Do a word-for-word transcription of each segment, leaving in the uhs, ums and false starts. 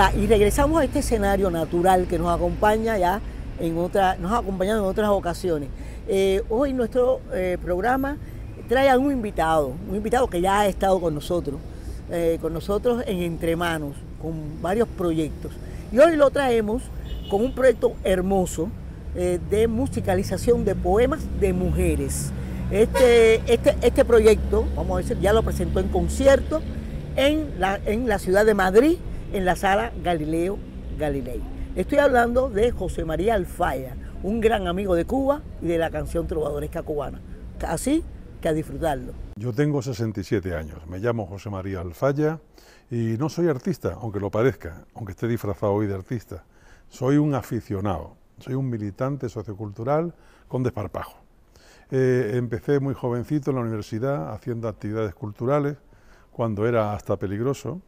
Hola, y regresamos a este escenario natural que nos acompaña ya en otra, nos ha acompañado en otras ocasiones. Eh, hoy nuestro eh, programa trae a un invitado, un invitado que ya ha estado con nosotros, eh, con nosotros en Entre Manos, con varios proyectos. Y hoy lo traemos con un proyecto hermoso eh, de musicalización de poemas de mujeres. Este, este, este proyecto, vamos a decir, ya lo presentó en concierto en la, en la ciudad de Madrid, en la sala Galileo Galilei. Estoy hablando de José María Alfaya, un gran amigo de Cuba y de la canción trovadoresca cubana. Así que a disfrutarlo. Yo tengo sesenta y siete años, me llamo José María Alfaya y no soy artista, aunque lo parezca, aunque esté disfrazado hoy de artista. Soy un aficionado, soy un militante sociocultural con desparpajo. Eh, empecé muy jovencito en la universidad haciendo actividades culturales, cuando era hasta peligroso.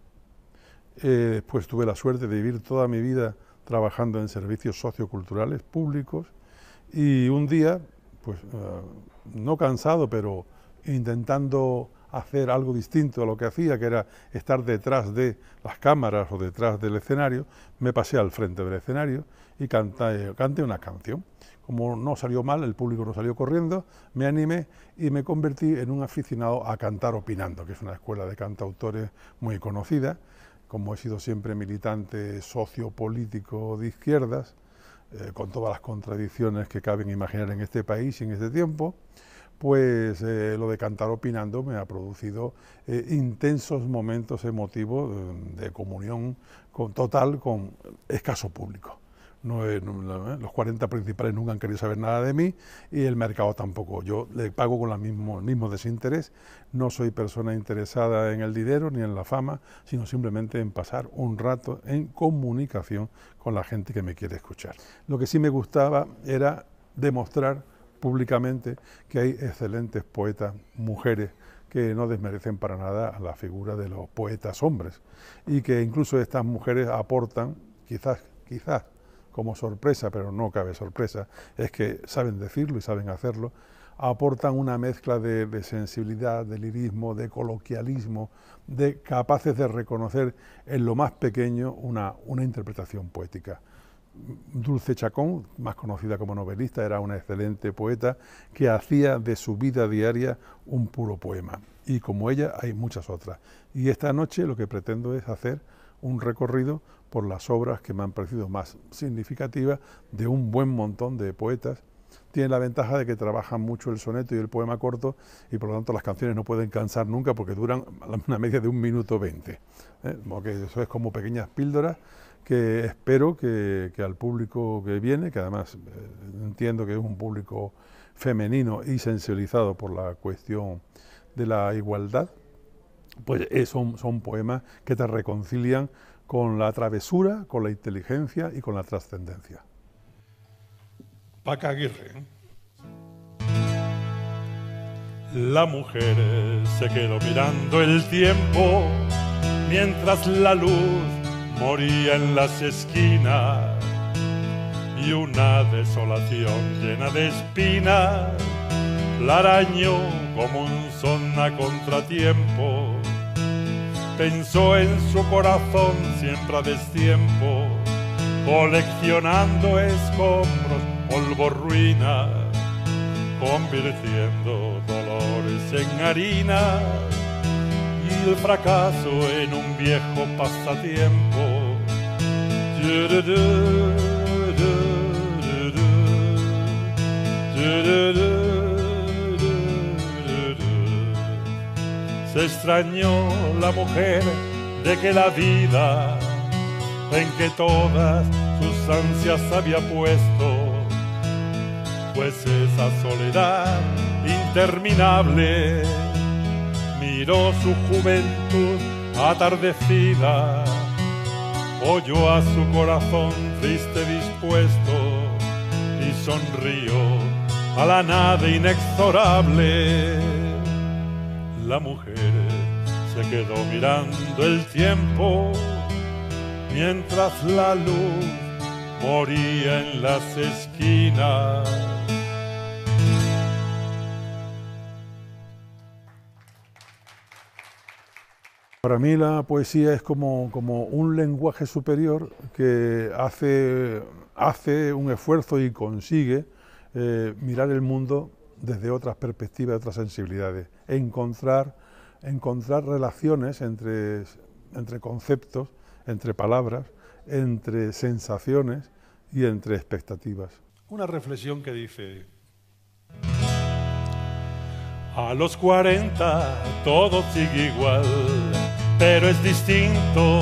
Eh, después tuve la suerte de vivir toda mi vida trabajando en servicios socioculturales públicos y un día, pues uh, no cansado, pero intentando hacer algo distinto a lo que hacía, que era estar detrás de las cámaras o detrás del escenario, me pasé al frente del escenario y canté, canté una canción. Como no salió mal, el público no salió corriendo, me animé y me convertí en un aficionado a cantar opinando, que es una escuela de cantautores muy conocida. Como he sido siempre militante sociopolítico de izquierdas, eh, con todas las contradicciones que caben imaginar en este país y en este tiempo, pues eh, lo de cantar opinando me ha producido eh, intensos momentos emotivos de, de comunión con, total con escaso público. No, eh, no, los cuarenta principales nunca han querido saber nada de mí y el mercado tampoco. Yo le pago con la mismo, el mismo desinterés. No soy persona interesada en el dinero ni en la fama, sino simplemente en pasar un rato en comunicación con la gente que me quiere escuchar. Lo que sí me gustaba era demostrar públicamente que hay excelentes poetas, mujeres, que no desmerecen para nada a la figura de los poetas hombres y que incluso estas mujeres aportan, quizás, quizás, como sorpresa, pero no cabe sorpresa, es que saben decirlo y saben hacerlo, aportan una mezcla de, de sensibilidad, de lirismo, de coloquialismo, de capaces de reconocer en lo más pequeño una, una interpretación poética. Dulce Chacón, más conocida como novelista, era una excelente poeta que hacía de su vida diaria un puro poema. Y como ella hay muchas otras. Y esta noche lo que pretendo es hacer un recorrido por las obras que me han parecido más significativas de un buen montón de poetas. Tienen la ventaja de que trabajan mucho el soneto y el poema corto y por lo tanto las canciones no pueden cansar nunca porque duran una media de un minuto veinte. ¿eh? Porque eso es como pequeñas píldoras que espero que, que al público que viene, que además eh, entiendo que es un público femenino y sensibilizado por la cuestión de la igualdad, pues eh, son, son poemas que te reconcilian con la travesura, con la inteligencia y con la trascendencia. Paca Aguirre. La mujer se quedó mirando el tiempo mientras la luz moría en las esquinas y una desolación llena de espinas la arañó como un son a contratiempo. Pensó en su corazón siempre a destiempo, coleccionando escombros, polvo, ruinas, convirtiendo dolores en harina y el fracaso en un viejo pasatiempo. Se extrañó la mujer de que la vida en que todas sus ansias había puesto, pues esa soledad interminable miró su juventud atardecida, oyó a su corazón triste dispuesto y sonrió a la nada inexorable. La mujer se quedó mirando el tiempo mientras la luz moría en las esquinas. Para mí la poesía es como, como un lenguaje superior que hace, hace un esfuerzo y consigue eh, mirar el mundo desde otras perspectivas, otras sensibilidades, e encontrar, encontrar relaciones entre, entre conceptos, entre palabras, entre sensaciones y entre expectativas. Una reflexión que dice: a los cuarenta todo sigue igual, pero es distinto.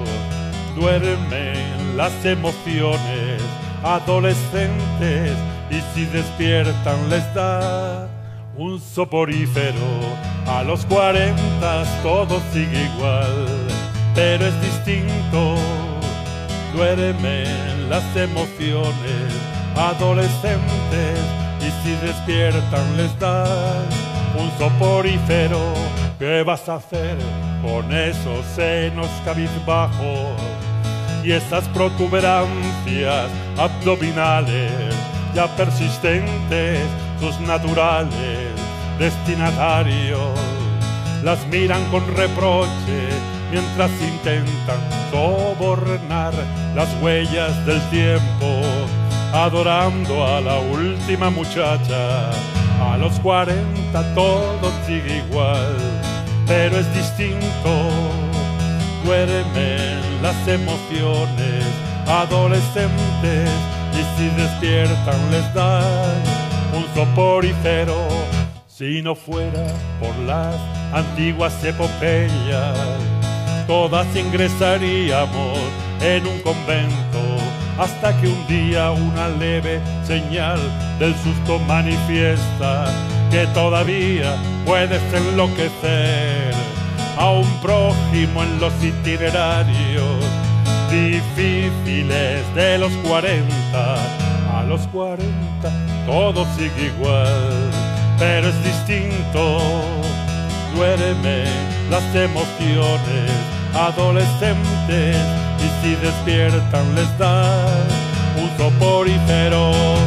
Duermen las emociones adolescentes y si despiertan les da un soporífero. A los cuarenta todo sigue igual, pero es distinto. Duermen las emociones adolescentes y si despiertan les da un soporífero. ¿Qué vas a hacer con esos senos cabizbajos y esas protuberancias abdominales ya persistentes, sus naturales destinatarios? Las miran con reproche mientras intentan sobornar las huellas del tiempo, adorando a la última muchacha. A los cuarenta todo sigue igual, pero es distinto. Duermen las emociones adolescentes y si despiertan les dan un soporífero. Si no fuera por las antiguas epopeyas, todas ingresaríamos en un convento, hasta que un día una leve señal del susto manifiesta que todavía puedes enloquecer a un prójimo en los itinerarios difíciles de los cuarenta. A los cuarenta todo sigue igual, pero es distinto. Duermen las emociones adolescentes y si despiertan les dan un soporífero.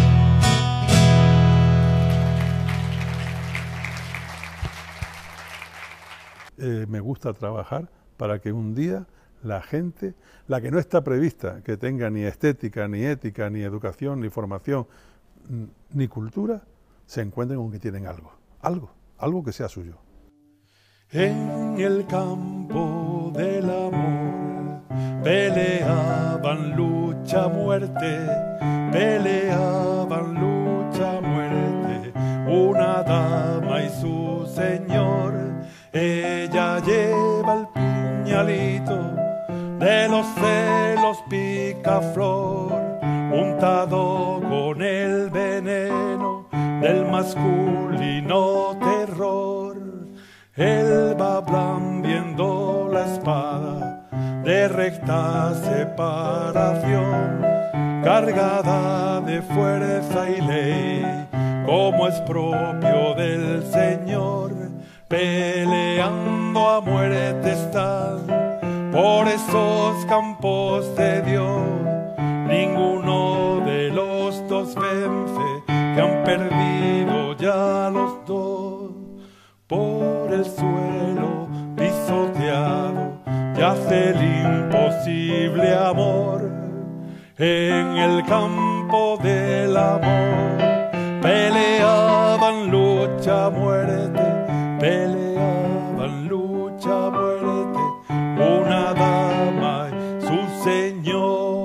Eh, me gusta trabajar para que un día la gente, la que no está prevista, que tenga ni estética, ni ética, ni educación, ni formación, ni cultura, se encuentren con que tienen algo, algo, algo que sea suyo. En el campo del amor peleaban lucha a muerte, peleaban lucha a muerte, una dama y su señor. Ella lleva el puñalito de los celos picaflor, untado con el veneno del masculino terror. Él va blandiendo la espada de recta separación, cargada de fuerza y ley, como es propio del Señor. Peleando a muerte están por esos campos de Dios. Ninguno de los dos vence, que han perdido ya los dos. Por el suelo pisoteado yace el imposible amor. En el campo del amor peleaban lucha a muerte, peleaban lucha a muerte, una dama y su señor.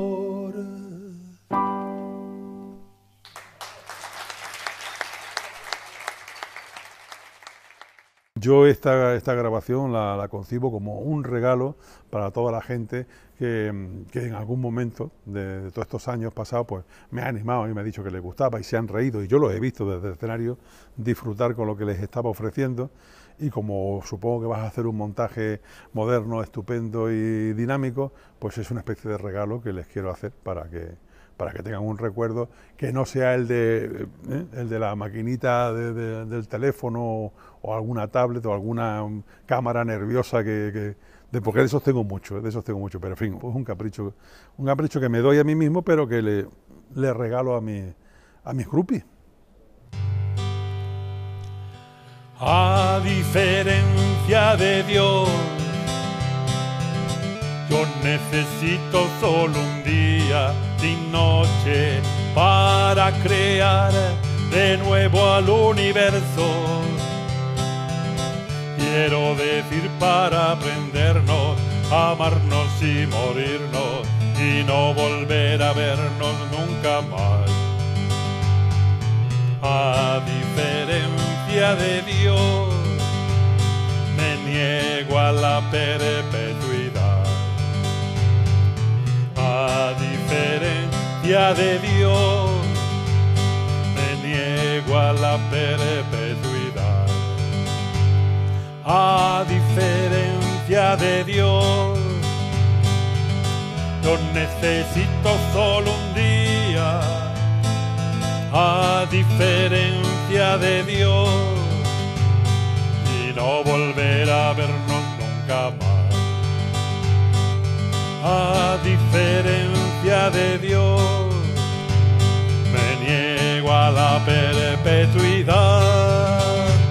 Yo esta, esta grabación la, la concibo como un regalo para toda la gente que, que en algún momento de, de todos estos años pasados pues me ha animado y me ha dicho que les gustaba y se han reído, y yo los he visto desde el escenario disfrutar con lo que les estaba ofreciendo. Y como supongo que vas a hacer un montaje moderno, estupendo y dinámico, pues es una especie de regalo que les quiero hacer para que, para que tengan un recuerdo que no sea el de, ¿eh? el de la maquinita de, de, del teléfono o alguna tablet o alguna cámara nerviosa que, que de, porque de esos tengo mucho, de esos tengo mucho, pero en fin, pues un capricho, un capricho que me doy a mí mismo, pero que le, le regalo a mi, a mis groupies. A diferencia de Dios, necesito solo un día sin noche para crear de nuevo al universo. Quiero decir para aprendernos, amarnos y morirnos y no volver a vernos nunca más. A diferencia de Dios, me niego a la perpetuidad. A diferencia de Dios, me niego a la perpetuidad. A diferencia de Dios, yo necesito solo un día. A diferencia de Dios, y no volver a vernos nunca más. A diferencia de Dios, me niego a la perpetuidad.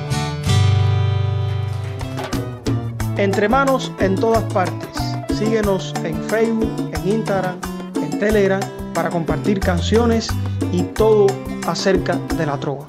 Entre Manos en todas partes. Síguenos en Facebook, en Instagram, en Telegram para compartir canciones y todo acerca de la trova.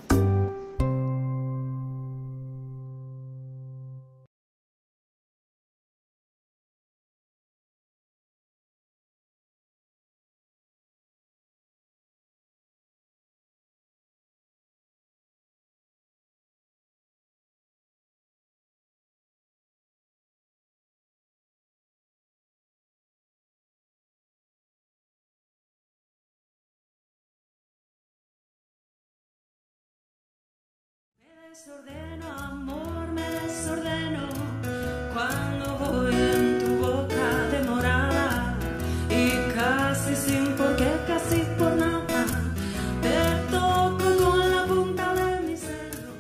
Desordeno, amor, me desordeno cuando voy en tu boca demorada y casi sin por qué, casi por nada, te toco con la punta de mi celo.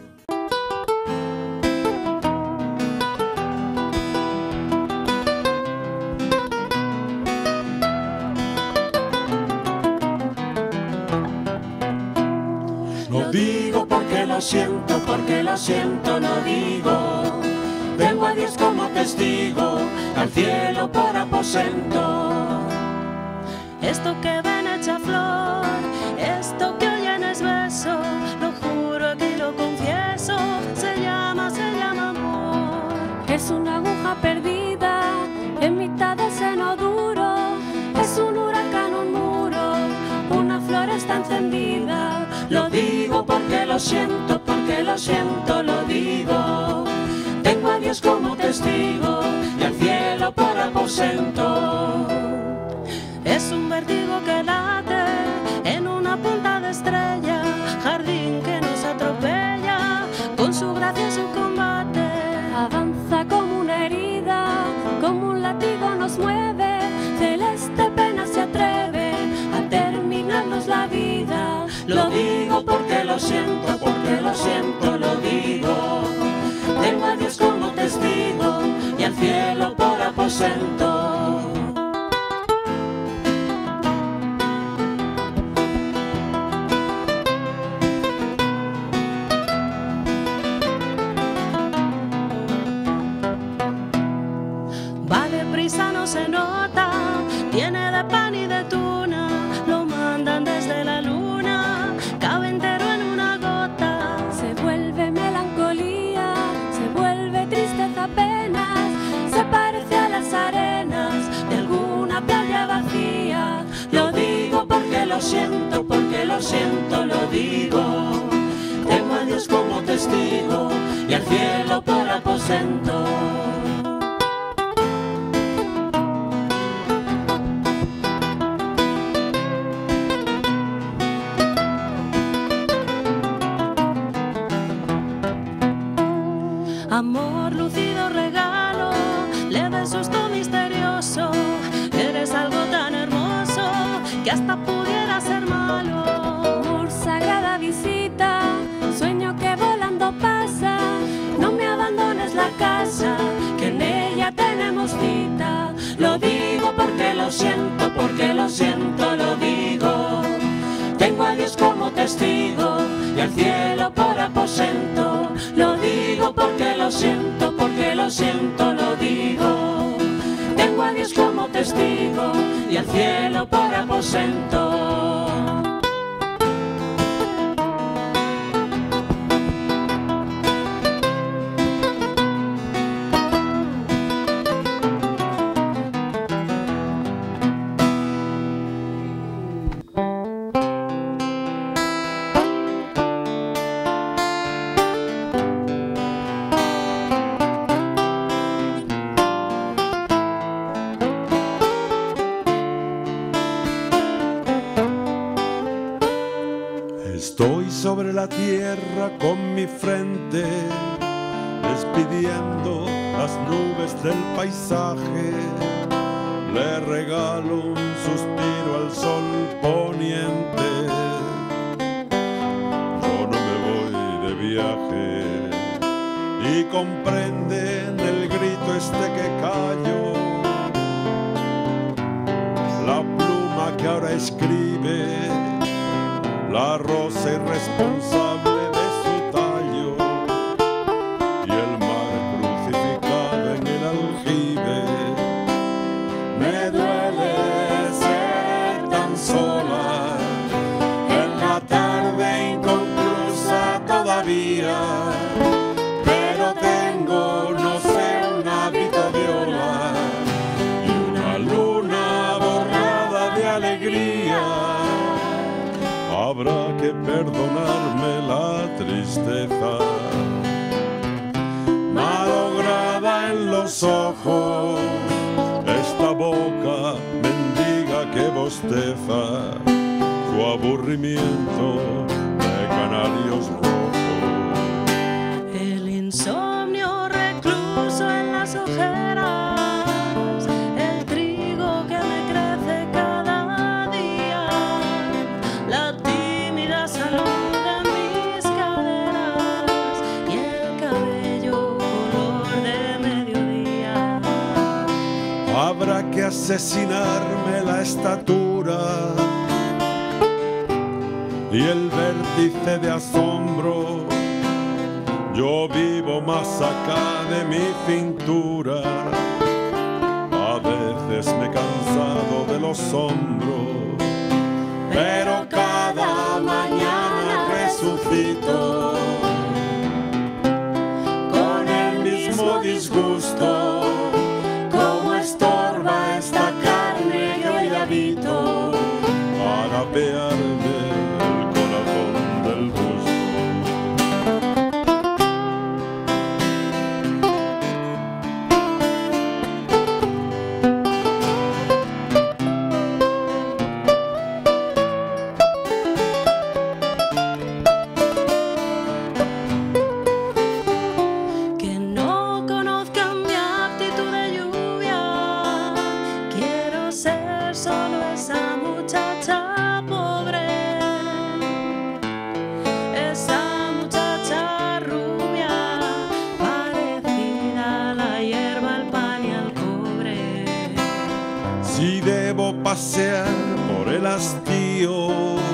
No digo porque lo siento, porque lo siento, no digo. Tengo a Dios como testigo, al cielo por aposento. Esto que ven hecha flor, esto que oyen es beso, lo juro aquí lo confieso, se llama, se llama amor. Es una aguja perdida en mitad de seno duro, es un huracán, un muro, una flor está encendida. Lo digo porque lo siento, porque lo siento, lo digo. Tengo a Dios como testigo y al cielo por aposento. Es un vértigo que late en una punta de estrella, jardín que nos atropella con su gracia y su combate. Avanza como una herida, como un latido nos mueve, celeste pena se atreve a terminarnos la vida. Lo digo porque lo siento, porque lo siento, lo digo. Tengo a Dios como testigo y al cielo por aposento. Va deprisa, no se nota, tiene de pan y de tuna, lo mandan desde la luna, cabe entero en una gota. Se vuelve melancolía, se vuelve tristeza apenas, se parece a las arenas de alguna playa vacía. Lo digo porque lo siento, porque lo siento, lo digo. Tengo a Dios como testigo y al cielo por aposento. Amor lucido regalo, leve susto misterioso, eres algo tan hermoso que hasta pudiera ser malo. Amor, sagrada visita, sueño que volando pasa, no me abandones la casa, que en ella tenemos cita. Lo digo porque lo siento, porque lo siento, lo digo. Tengo a Dios como testigo y al cielo por aposento. Lo digo porque lo siento, porque lo siento, lo digo. Tengo a Dios como testigo testigo y al cielo por aposento. Estoy sobre la tierra con mi frente, despidiendo las nubes del paisaje. Le regalo un suspiro al sol poniente. Yo no me voy de viaje y comprenden el grito este que callo. La pluma que ahora escribe, la rosa irresponsable de su tallo y el mar crucificado en el aljibe. Me duele ser tan sola en la tarde inconclusa todavía, pero tengo, no sé, un hábito viola y una luna borrada de alegría. Habrá que perdonarme la tristeza malograda en los ojos, esta boca mendiga que bosteza su aburrimiento de canarios rojos. El insomnio recluso en las ojeras, el trigo que me crece cada día, la tímida salud de mis caderas y el cabello color de mediodía. Habrá que asesinarme la estatura y el vértice de asombro. Yo vivo más acá de mi cintura. A veces me he cansado de los hombros, pero cada mañana resucito con el mismo disgusto. Como estorba esta carne que hoy habito para apearme el corazón del busto. Que no conozcan mi actitud de lluvia, quiero ser solo esa muchacha pobre, esa muchacha rubia, parecida a la hierba, al pan y al cobre. Si debo pasear por el hastío,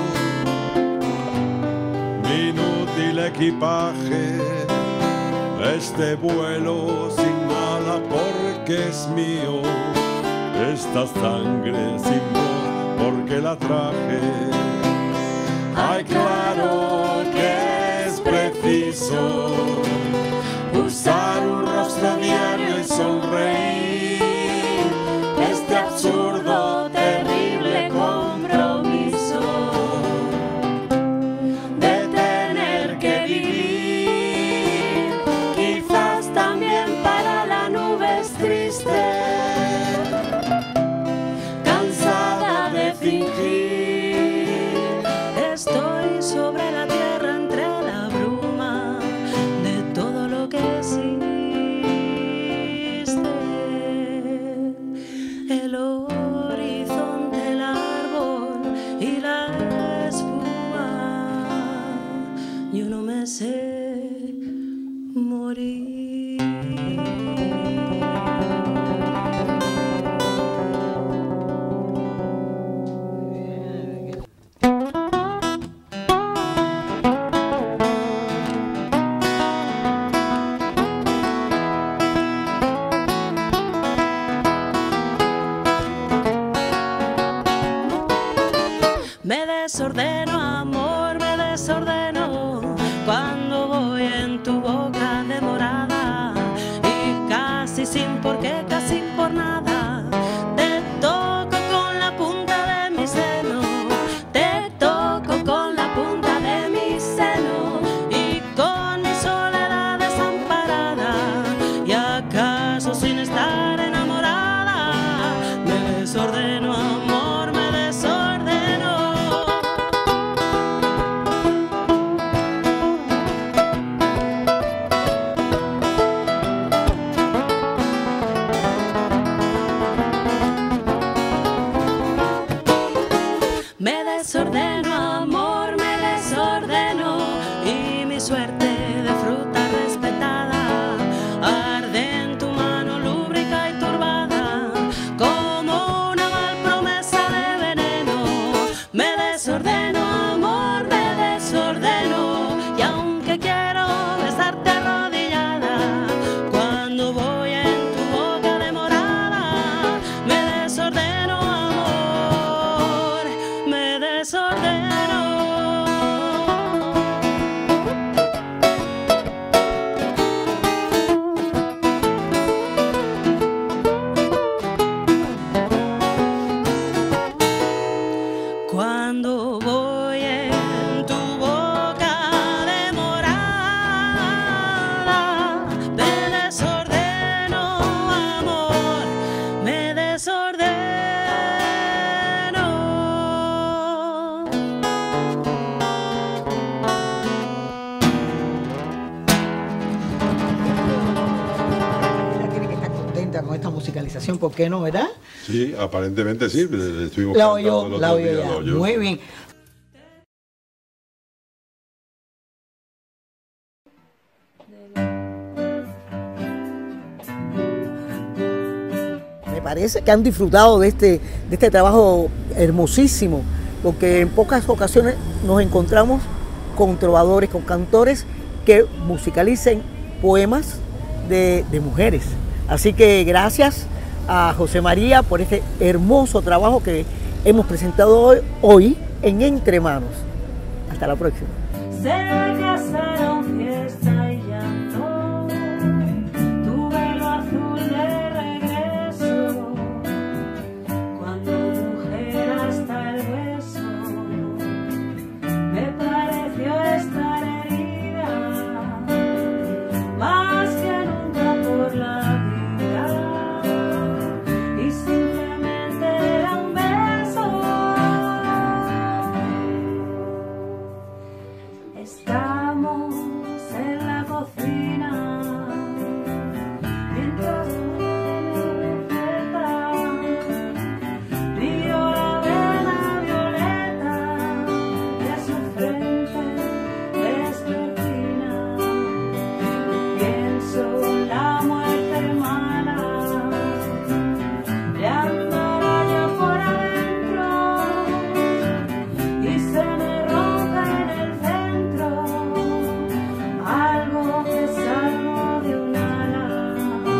mi inútil equipaje, este vuelo sin ala porque es mío, esta sangre sin voz porque la traje. Ay, claro que es preciso usar un rostro diario y sonreír. Este absurdo, terrible compromiso de tener que vivir. Quizás también para la nube es triste, cansada de fingir. Estoy sobre la tierra entre la bruma de todo lo que existe. El horizonte, el árbol y la espuma. Yo no me sé morir. desordeno, amor, me desordeno cuando voy en tu boca demorada y casi sin por qué, casi por nada te toco con la punta de mi seno, te toco con la punta de mi seno y con mi soledad desamparada y acaso sin estar enamorada me desordeno, amor, me desordeno. Me desordeno, amor, me desordeno y mi suerte de fruta respetada arde en tu mano lúbrica y turbada como una mal promesa de veneno. Me desordeno, amor, me desordeno y aunque quiero besarte arrodillada cuando voy en tu boca demorada me desordeno, amor, me desordeno. Cuando voy en tu boca demorada me desordeno, amor, me desordeno. Ella tiene que estar contenta con esta musicalización, ¿por qué no, verdad? Sí, aparentemente sí, le estuvimos La cantando oyó, el otro la oyó día, ya. la oyó. Muy bien. Me parece que han disfrutado de este, de este trabajo hermosísimo, porque en pocas ocasiones nos encontramos con trovadores, con cantores que musicalicen poemas de, de mujeres. Así que gracias a José María por este hermoso trabajo que hemos presentado hoy, hoy en Entre Manos. Hasta la próxima. Se casaron, fiesta y llanto, tu velo azul de regreso, cuando mujer hasta el hueso, me pareció estar herida, más que nunca por la vida, y simplemente era un beso. Estamos en la cocina mientras me receta, río la vena violeta de su frente vespertina, pienso la muerte hermana le andará ya por adentro y se me rompe en el centro algo que salgo de un ala,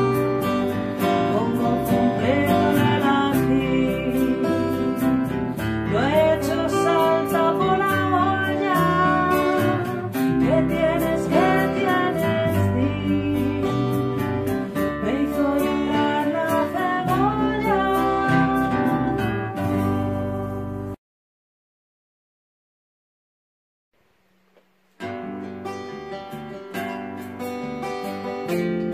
como completo de la fin. Lo he hecho salta por la olla, que tienes, que tienes, di. Me hizo llorar la cebolla. Thank you.